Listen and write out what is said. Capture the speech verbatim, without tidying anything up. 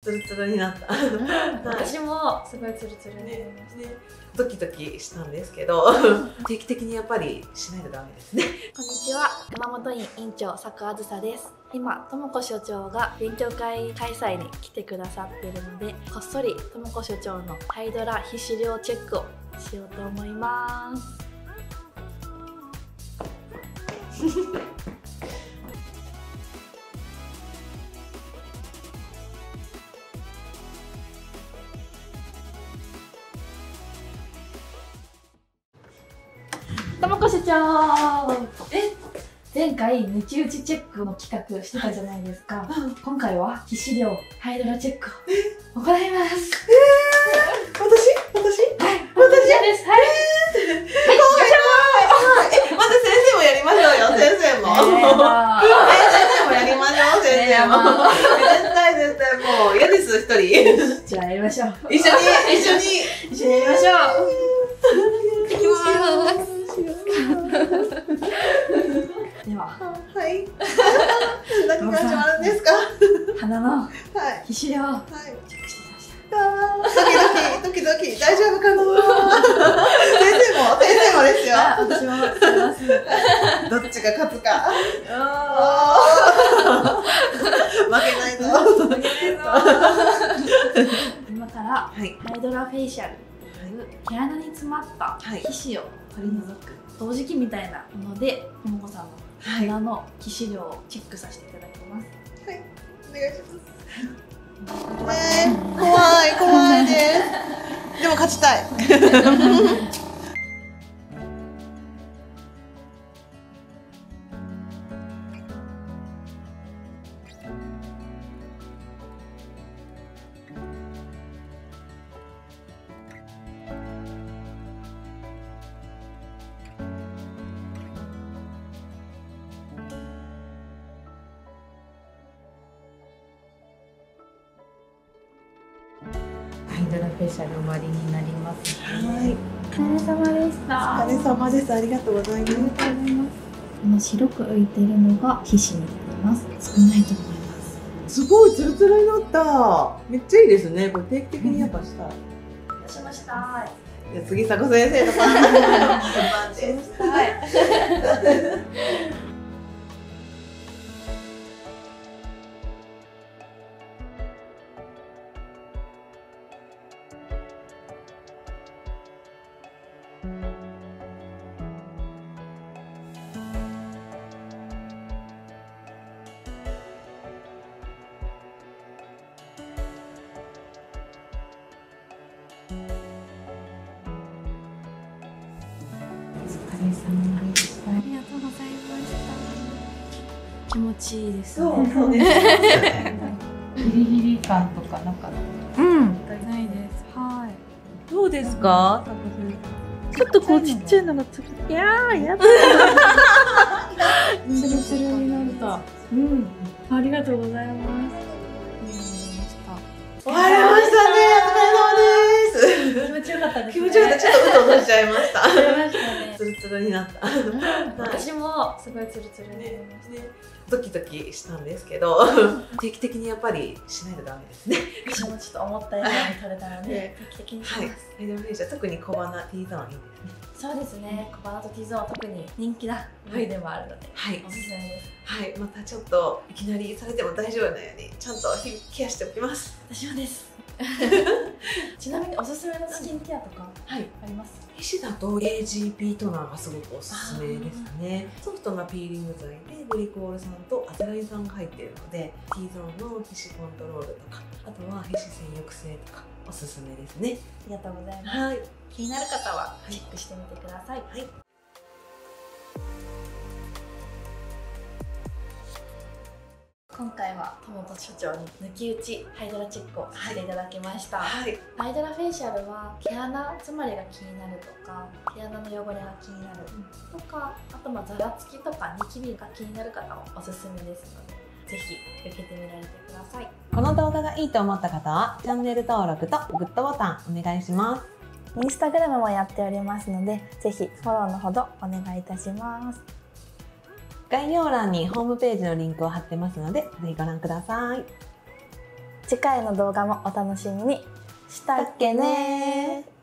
ツルツルになった。 私もすごいツルツルになりました。 ドキドキしたんですけど、定期的にやっぱりしないとダメですね。 こんにちは、熊本院院長佐久あずさです。今、ともこ所長が勉強会開催に来てくださっているので、こっそりともこ所長のハイドラ皮脂量チェックをしようと思います。ともこ所長、え前回抜き打ちチェックの企画してたじゃないですか。今回は皮脂量ハイドラチェックを行います。 えー、私私はい私です。はいえ、まず先生もやりましょうよ。先生もえ、先生もやりましょう。先生も絶対絶対もう嫌です一人。 じゃあやりましょう。 一緒に一緒に一緒にやりましょう。 いきます。 では、 はい。何が始まるんですか。 鼻のはい皮脂量はいチェックしてきました。 ドキドキドキドキ大丈夫かな。先生も先生もですよ。 私もしてます。 どっちが勝つか。負けないぞ。 負けないぞ。今からハイドラフェイシャルという毛穴に詰まった皮脂を取り除く掃除機みたいなもので、ともこさんの鼻の皮脂量をチェックさせていただきます。 はい、お願いします。えー、怖い怖いです。でも勝ちたい。 ハイドラフェイシャル終わりになります。 はい。 お疲れ様でした。 お疲れ様です。ありがとうございます。 この白く浮いているのが皮脂になります。少ないと思います。 すごいツルツルになった。めっちゃいいですね。これ定期的にやっぱしたい。 私もしたい。 じゃあ次佐古先生の番です。 はい。お疲れ様でした。ありがとうございました。気持ちいいですね。 そうそうですね。 ギリギリ感とかなかった。 うん、ないです。はい。 どうですか？ ちょっとこうちっちゃいのがつる。いやーやだ。 ツルツルになった。うん。ありがとうございます。 終わりましたね。お疲れ様です。 気持ちよかったですね。 気持ちよかった。ちょっとうとうとしちゃいました。 ありましたね。 ツルツルになった。 私もすごいツルツルになりました。 ドキドキしたんですけど、定期的にやっぱりしないとダメですね。 私もちょっと思ったように取れたので、定期的にします。 はい。ハイドラフェイシャル、特に小鼻 T ゾーンいいですね。 そうですね。小鼻と T ゾーンは特に人気な部位でもあるので、 はい。 おすすめです。 はい。またちょっといきなりされても大丈夫なようにちゃんと日々ケアしておきます。 私もです。ちなみにおすすめのスキンケアとかあります？ 皮脂だと エージーピー トナーがすごくおすすめですね。ソフトなピーリング剤でグリコール酸とアゼライン酸が入っているので T ゾーンの皮脂コントロールとか、あとは皮脂腺抑制とかおすすめですね。 ありがとうございます。 はい。 気になる方はチェックしてみてください。 はい。 今回はともこ所長に抜き打ちハイドラチェックをしていただきました。 はい。 ハイドラフェイシャルは毛穴詰まりが気になるとか、毛穴の汚れが気になるとか、あとまあざらつきとかニキビが気になる方もおすすめですので、ぜひ受けてみられてください。 この動画がいいと思った方はチャンネル登録とグッドボタンお願いします。 インスタグラムもやっておりますので、ぜひフォローのほどお願いいたします。 概要欄にホームページのリンクを貼ってますので、ぜひご覧ください。 次回の動画もお楽しみに。したっけねー。